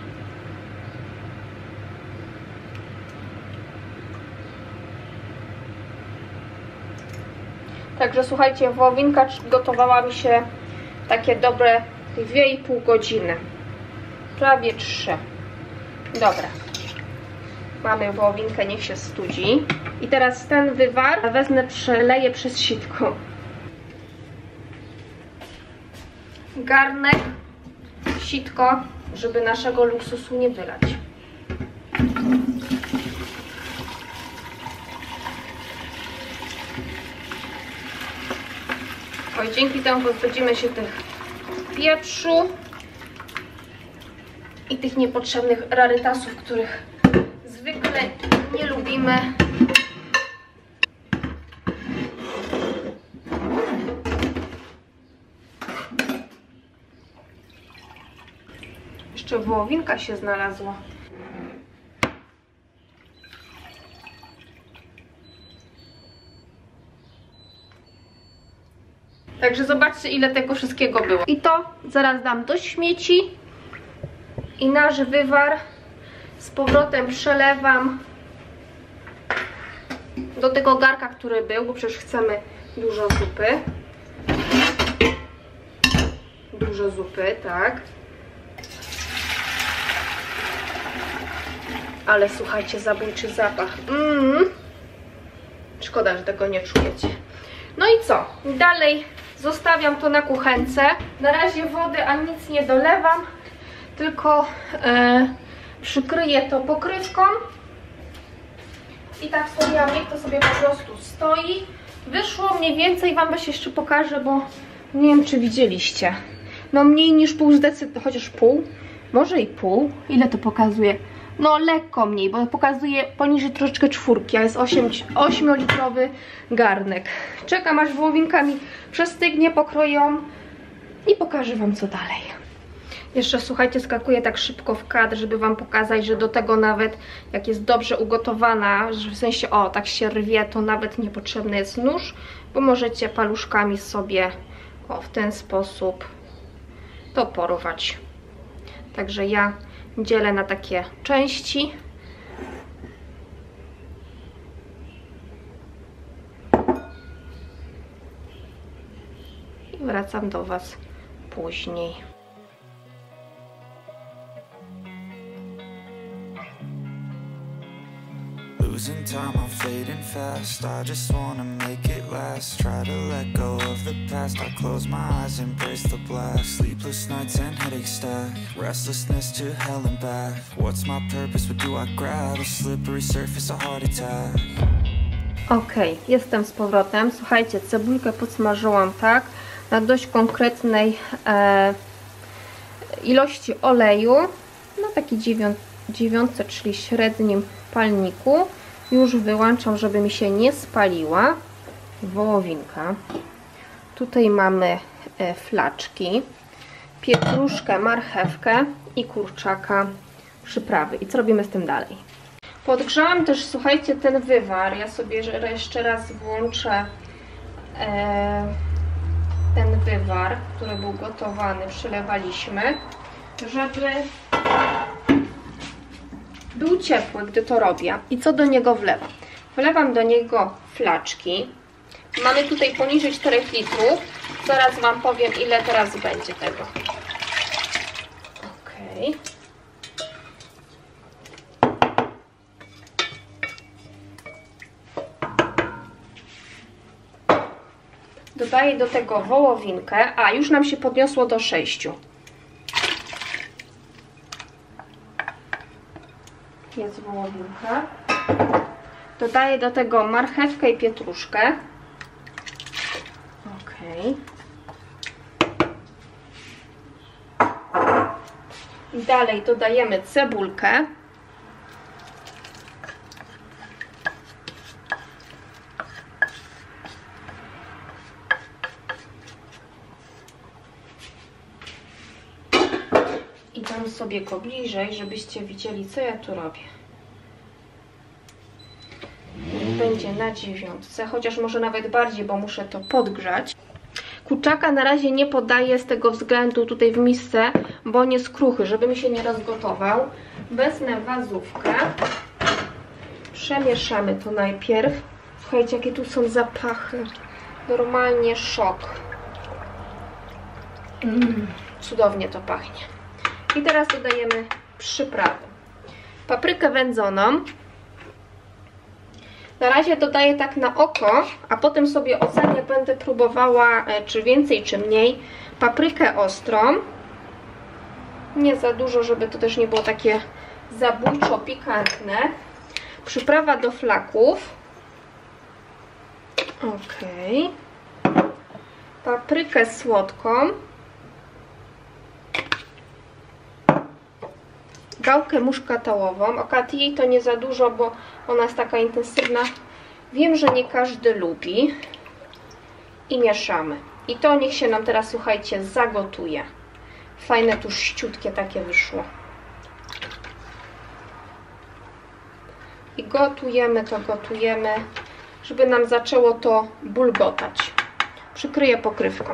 Także słuchajcie, wołowinka gotowała mi się takie dobre dwie i pół godziny. Prawie trzy. Dobra. Mamy wołowinkę, niech się studzi. I teraz ten wywar wezmę, przeleję przez sitko. Garnek, sitko, żeby naszego luksusu nie wylać. Oj, dzięki temu pozbędziemy się tych pieprzu i tych niepotrzebnych rarytasów, których zwykle nie lubimy. Jeszcze wołowinka się znalazła. Także zobaczcie, ile tego wszystkiego było. I to zaraz dam do śmieci. I nasz wywar z powrotem przelewam do tego garka, który był, bo przecież chcemy dużo zupy. Dużo zupy, tak. Ale słuchajcie, zabójczy zapach. Mm. Szkoda, że tego nie czujecie. No i co? Dalej zostawiam to na kuchence. Na razie wody ani nic nie dolewam, tylko e, przykryję to pokrywką. I tak wspomniałam, niech to sobie po prostu stoi. Wyszło mniej więcej, wam też jeszcze pokażę, bo nie wiem, czy widzieliście. No mniej niż pół zdecydowanie, chociaż pół, może i pół. Ile to pokazuje? No lekko mniej, bo pokazuje poniżej troszeczkę czwórki, a jest ośmiolitrowy garnek. Czekam, aż wołowinka mi przestygnie, pokroją i pokażę wam, co dalej. Jeszcze słuchajcie, skakuję tak szybko w kadr, żeby wam pokazać, że do tego nawet jak jest dobrze ugotowana, że w sensie o, tak się rwie, to nawet niepotrzebny jest nóż, bo możecie paluszkami sobie o, w ten sposób to porwać. Także ja dzielę na takie części. I wracam do was później. Losing time, I'm fading fast. I just wanna make it last. Try to let go of the past. I close my eyes, embrace the black. Sleepless nights and headaches stack. Restlessness to hell and back. What's my purpose? What do I grab? A slippery surface, a heart attack. Ok, jestem z powrotem. Słuchajcie, cebulkę podsmażyłam tak na dość konkretnej e, ilości oleju, na taki dziewiątce, czyli średnim palniku. Już wyłączam, żeby mi się nie spaliła wołowinka. Tutaj mamy e, flaczki, pietruszkę, marchewkę i kurczaka, przyprawy. I co robimy z tym dalej? Podgrzałam też, słuchajcie, ten wywar. Ja sobie jeszcze raz włączę e, ten wywar, który był gotowany, przylewaliśmy, żeby był ciepły, gdy to robię. I co do niego wlewam? Wlewam do niego flaczki. Mamy tutaj poniżej czterech litrów. Zaraz wam powiem, ile teraz będzie tego. Ok. Dodaję do tego wołowinkę, a już nam się podniosło do sześciu. Jest wołowinka. Dodaję do tego marchewkę i pietruszkę. Ok. Dalej dodajemy cebulkę. I dam sobie go bliżej, żebyście widzieli, co ja tu robię. Będzie na dziewiątce, chociaż może nawet bardziej, bo muszę to podgrzać. Kurczaka na razie nie podaję z tego względu tutaj w misce, bo on jest kruchy, żeby mi się nie rozgotował. Wezmę wazówkę. Przemieszamy to najpierw. Słuchajcie, jakie tu są zapachy. Normalnie szok. Mm, cudownie to pachnie. I teraz dodajemy przyprawy. Paprykę wędzoną. Na razie dodaję tak na oko, a potem sobie ocenię, będę próbowała, czy więcej, czy mniej. Paprykę ostrą. Nie za dużo, żeby to też nie było takie zabójczo pikantne. Przyprawa do flaków. Ok. Paprykę słodką. Gałkę muszkatałową. Akurat jej to nie za dużo, bo ona jest taka intensywna. Wiem, że nie każdy lubi. I mieszamy. I to niech się nam teraz, słuchajcie, zagotuje. fajne, tłuściutkie takie wyszło. I gotujemy to, gotujemy, żeby nam zaczęło to bulgotać. Przykryję pokrywką.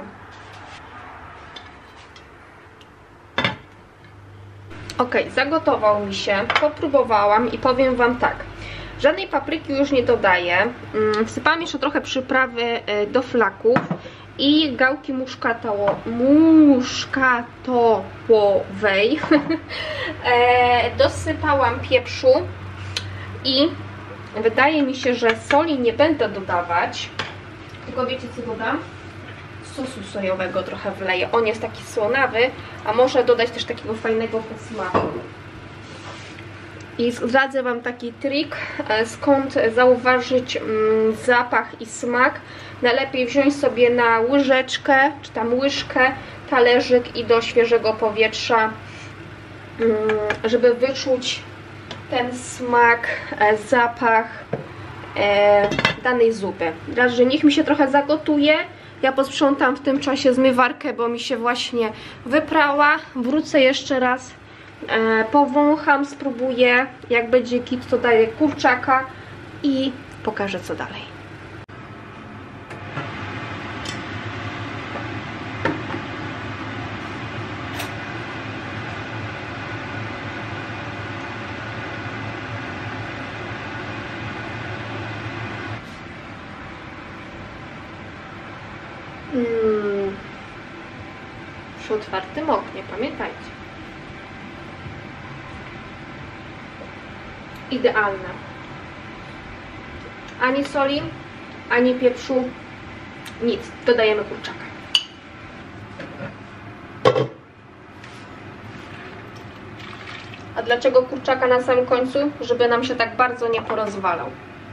Ok, zagotował mi się, popróbowałam i powiem Wam tak. Żadnej papryki już nie dodaję. Wsypałam jeszcze trochę przyprawy do flaków i gałki muszkatoło, muszkatołowej. Dosypałam pieprzu i wydaje mi się, że soli nie będę dodawać. Tylko wiecie co dodam? Sosu sojowego trochę wleję. On jest taki słonawy, a może dodać też takiego fajnego posmaku. I zdradzę Wam taki trik, skąd zauważyć mm, zapach i smak. Najlepiej wziąć sobie na łyżeczkę, czy tam łyżkę, talerzyk i do świeżego powietrza, mm, żeby wyczuć ten smak, zapach e, danej zupy. Raz, że niech mi się trochę zagotuje. Ja posprzątam w tym czasie zmywarkę, bo mi się właśnie wyprała. Wrócę jeszcze raz, e, powącham, spróbuję. Jak będzie git, to daję kurczaka i pokażę co dalej. Hmm. Przy otwartym oknie, pamiętajcie. Idealne. Ani soli, ani pieprzu, nic. Dodajemy kurczaka. A dlaczego kurczaka na samym końcu? Żeby nam się tak bardzo nie porozwalał.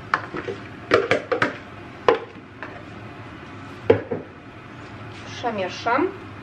Przemieszam.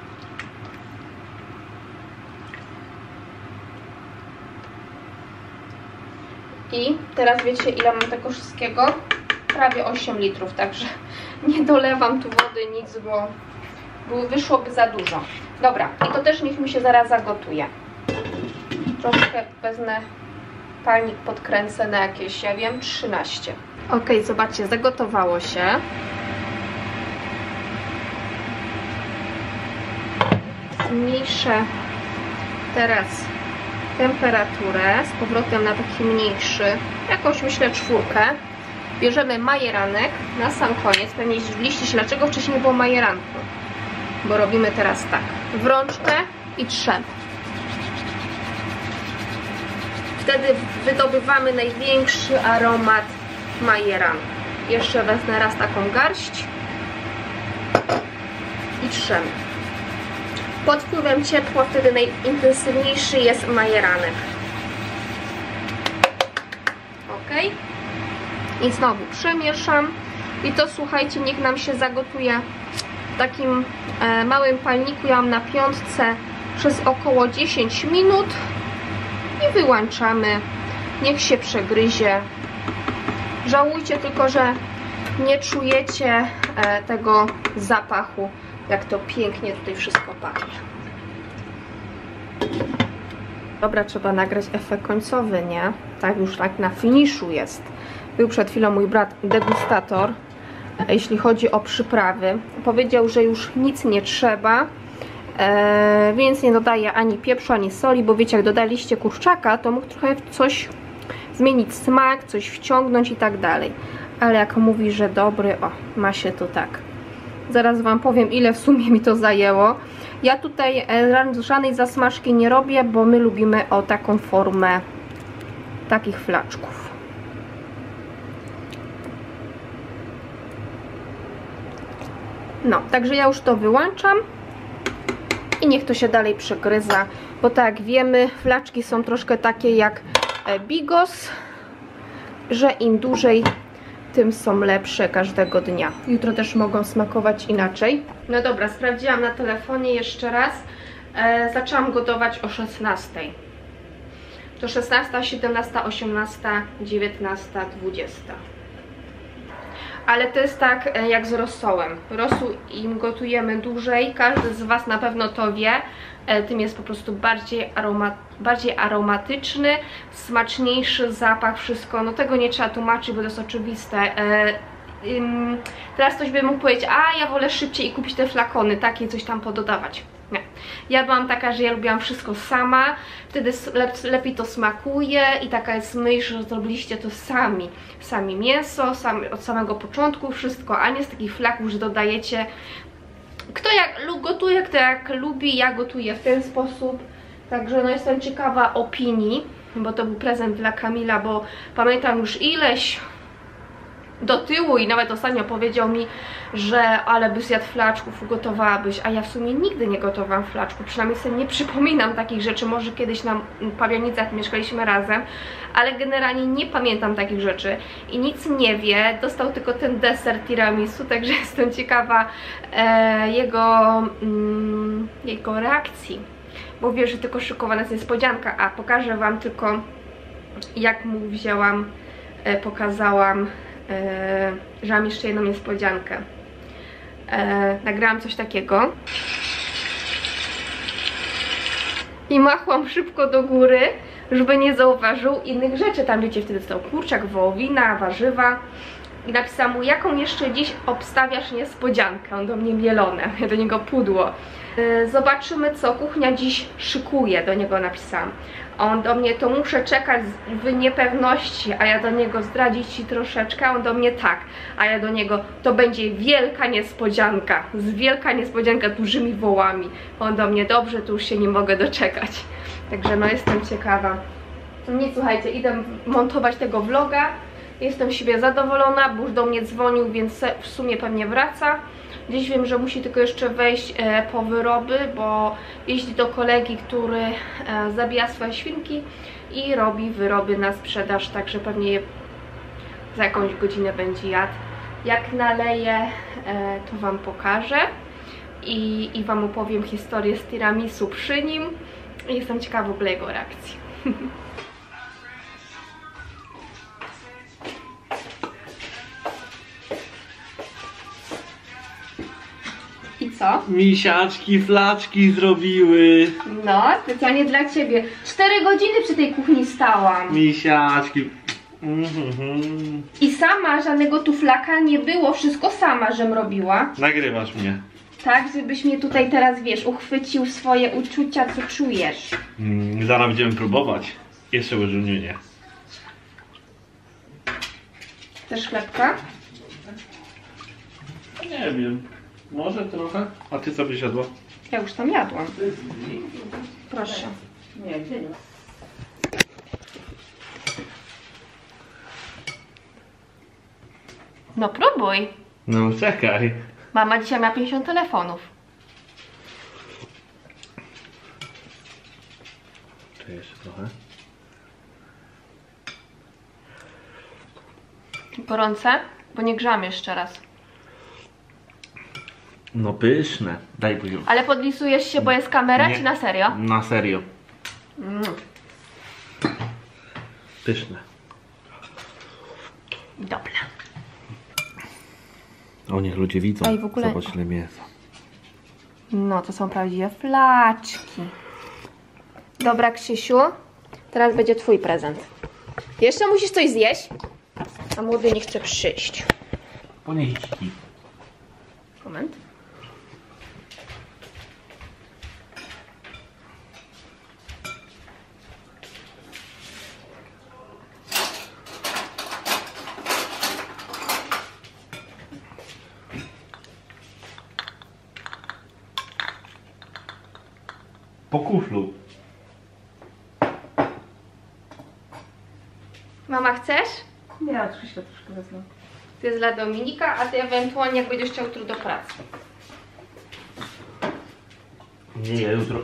I teraz wiecie, ile mam tego wszystkiego? Prawie osiem litrów, także nie dolewam tu wody, nic, bo, bo wyszłoby za dużo. Dobra, i to też niech mi się zaraz zagotuje. Troszkę wezmę palnik, podkręcę na jakieś, ja wiem, trzynaście. Ok, zobaczcie, zagotowało się. Zmniejszę teraz temperaturę z powrotem na taki mniejszy, jakąś myślę czwórkę. Bierzemy majeranek na sam koniec. Pewnie zdziwiliście się, dlaczego wcześniej nie było majeranku, bo robimy teraz tak, w rączkę i trzemy. Wtedy wydobywamy największy aromat majeranku. Jeszcze wezmę raz taką garść i trzemy. Pod wpływem ciepła wtedy najintensywniejszy jest majeranek. Ok. I znowu przemieszam. I to słuchajcie, niech nam się zagotuje w takim e, małym palniku. Ja mam na piątce przez około dziesięć minut. I wyłączamy. Niech się przegryzie. Żałujcie tylko, że nie czujecie e, tego zapachu. Jak to pięknie tutaj wszystko pachnie. Dobra, trzeba nagrać efekt końcowy, nie? Tak już tak na finiszu jest. Był przed chwilą mój brat degustator, jeśli chodzi o przyprawy. Powiedział, że już nic nie trzeba, e, więc nie dodaję ani pieprzu, ani soli, bo wiecie, jak dodaliście kurczaka, to mógł trochę coś zmienić smak, coś wciągnąć i tak dalej. Ale jak mówi, że dobry, o, ma się to tak. Zaraz Wam powiem, ile w sumie mi to zajęło. Ja tutaj żadnej zasmażki nie robię, bo my lubimy o taką formę takich flaczków. No, także ja już to wyłączam i niech to się dalej przegryza, bo tak jak wiemy, flaczki są troszkę takie jak bigos, że im dłużej, tym są lepsze każdego dnia. Jutro też mogą smakować inaczej. No dobra, sprawdziłam na telefonie jeszcze raz. E, zaczęłam gotować o szesnastej. To szesnasta, siedemnasta, osiemnasta, dziewiętnasta, dwudziesta. ale to jest tak jak z rosołem. Rosół im gotujemy dłużej, każdy z Was na pewno to wie, tym jest po prostu bardziej, aromat, bardziej aromatyczny, smaczniejszy zapach, wszystko. No tego nie trzeba tłumaczyć, bo to jest oczywiste. Teraz ktoś by mógł powiedzieć, a ja wolę szybciej i kupić te flakony, takie coś tam pododawać. Nie. Ja byłam taka, że ja lubiłam wszystko sama, wtedy lepiej to smakuje i taka jest myśl, że zrobiliście to sami. Sami mięso, sami, od samego początku wszystko, a nie z takich flaków, że dodajecie. Kto jak gotuje, kto jak lubi, ja gotuję w ten sposób. Także no jestem ciekawa opinii, bo to był prezent dla Kamila, bo pamiętam już ileś do tyłu i nawet ostatnio powiedział mi, że ale byś zjadł flaczków, ugotowałabyś, a ja w sumie nigdy nie gotowałam flaczków, przynajmniej sobie nie przypominam takich rzeczy, może kiedyś na Pabianicach mieszkaliśmy razem, ale generalnie nie pamiętam takich rzeczy i nic nie wie, dostał tylko ten deser tiramisu, także jestem ciekawa e, jego, mm, jego reakcji, bo wie, że tylko szykowana jest niespodzianka, a pokażę Wam tylko, jak mu wzięłam, e, pokazałam, Yy, że mam jeszcze jedną niespodziankę. Yy, nagrałam coś takiego i machłam szybko do góry, żeby nie zauważył innych rzeczy. Tam wiecie, wtedy stał kurczak, wołowina, warzywa i napisałam mu, jaką jeszcze dziś obstawiasz niespodziankę. On do mnie mielone, ja do niego pudło. Yy, zobaczymy, co kuchnia dziś szykuje, do niego napisałam. On do mnie, to muszę czekać w niepewności, a ja do niego zdradzić Ci troszeczkę, on do mnie tak, a ja do niego, to będzie wielka niespodzianka, z wielka niespodzianka dużymi wołami. On do mnie, dobrze, to już się nie mogę doczekać. Także no jestem ciekawa. Nie, słuchajcie, idę montować tego vloga, jestem z siebie zadowolona, bo już do mnie dzwonił, więc w sumie pewnie wraca. Dziś wiem, że musi tylko jeszcze wejść e, po wyroby, bo jeździ do kolegi, który e, zabija swoje świnki i robi wyroby na sprzedaż, także pewnie je za jakąś godzinę będzie jadł. Jak naleję, e, to Wam pokażę i, i Wam opowiem historię z tiramisu przy nim. Jestem ciekawa w ogóle jego reakcji. I co? Misiaczki, flaczki zrobiły. No, specjalnie dla Ciebie. Cztery godziny przy tej kuchni stałam. Misiaczki. Mm-hmm. I sama, żadnego tu flaka nie było, wszystko sama, żem robiła. Nagrywasz mnie. Tak, żebyś mnie tutaj teraz, wiesz, uchwycił swoje uczucia, co czujesz. Mm, zaraz będziemy próbować. Jeszcze łyżuniu nie. Chcesz chlebka? Nie wiem. Może trochę. A Ty co byś jadła? Ja już tam jadłam. Proszę. Nie, gdzie nie? No próbuj. No czekaj. Mama dzisiaj ma pięćdziesiąt telefonów. To jeszcze trochę. Gorące? Bo nie grzałam jeszcze raz. No pyszne. Daj buziu. Ale podlisujesz się, bo jest kamera, Nie. czy na serio? Na serio. Mm. Pyszne. Dobra. O, niech ludzie widzą. Ej, w ogóle- Zobacz, ile mięsa. No, to są prawdziwe flaczki. Dobra, Krzysiu. Teraz będzie Twój prezent. Jeszcze musisz coś zjeść, a młody nie chce przyjść. Poniechci. Moment. Po kuflu. Mama, chcesz? Nie, od Krzyśka troszkę wezmę. To jest dla Dominika, a Ty ewentualnie jak będziesz chciał jutro do pracy. Nie, ja jutro.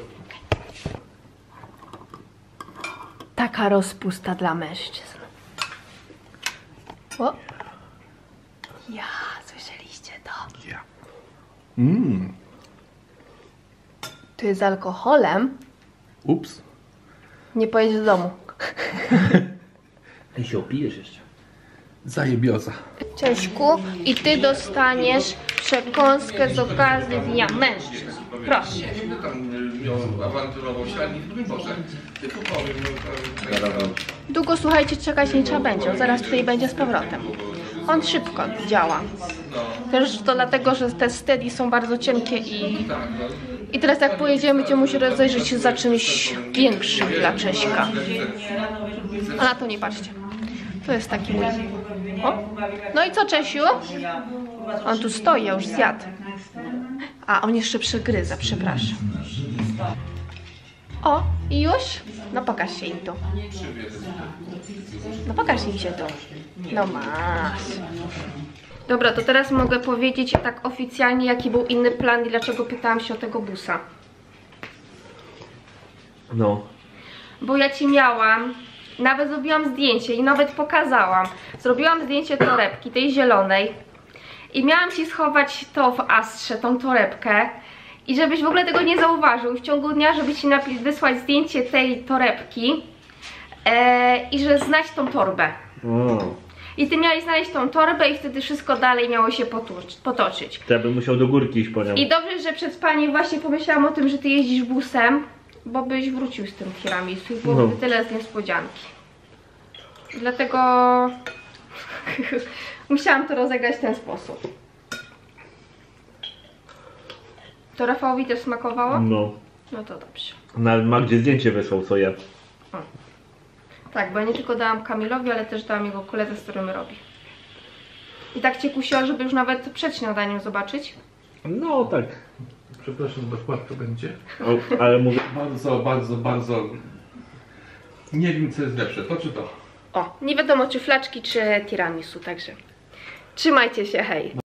Taka rozpusta dla mężczyzn. O. Ja, słyszeliście to? Ja. Mmm. To jest z alkoholem. Ups. Nie pojedziesz do domu. Ty się opijesz jeszcze. Zajebioza. Cześćku, i ty dostaniesz przekąskę z okazji Dnia Mężczyzn. Proszę. Nie tam miał awanturował się, ale nie Boże. Tylko powiem, no to... Długo, słuchajcie, czekać nie trzeba będzie. On zaraz tutaj będzie z powrotem. On szybko działa. Też to dlatego, że te steady są bardzo cienkie i... I teraz jak pojedziemy, będziemy musieli rozejrzeć się za czymś większym dla Cześćka. A na to nie patrzcie. To jest taki mój... O. No i co, Czesiu? On tu stoi, ja już zjadł. A, on jeszcze przegryza, przepraszam. O, i już? No pokaż się im tu. No pokaż im się tu. No masz. Dobra, to teraz mogę powiedzieć tak oficjalnie, jaki był inny plan i dlaczego pytałam się o tego busa. No. Bo ja ci miałam, nawet zrobiłam zdjęcie i nawet pokazałam. Zrobiłam zdjęcie torebki, tej zielonej. I miałam ci schować to w Astrze, tą torebkę. I żebyś w ogóle tego nie zauważył. W ciągu dnia, żeby ci wysłać zdjęcie tej torebki. E, I że znać tą torbę. Mm. I ty miałeś znaleźć tą torbę i wtedy wszystko dalej miało się potoczyć. To ja bym musiał do górki iść po nią. I dobrze, że przed spaniem właśnie pomyślałam o tym, że ty jeździsz busem, bo byś wrócił z tym tiramisu i byłoby No. tyle z niespodzianki. Dlatego musiałam to rozegrać w ten sposób. To Rafałowi też smakowało? No. No to dobrze. Nawet Magdzie zdjęcie wysłał, co ja. Tak, bo ja nie tylko dałam Kamilowi, ale też dałam jego koledze, z którym robi. I tak cię kusiła, żeby już nawet przed śniadaniem zobaczyć. No tak. Przepraszam, bo płatko będzie. O, ale mówię... Bardzo, bardzo, bardzo... Nie wiem, co jest lepsze, to czy to? O, nie wiadomo czy flaczki, czy tiramisu, także trzymajcie się, hej!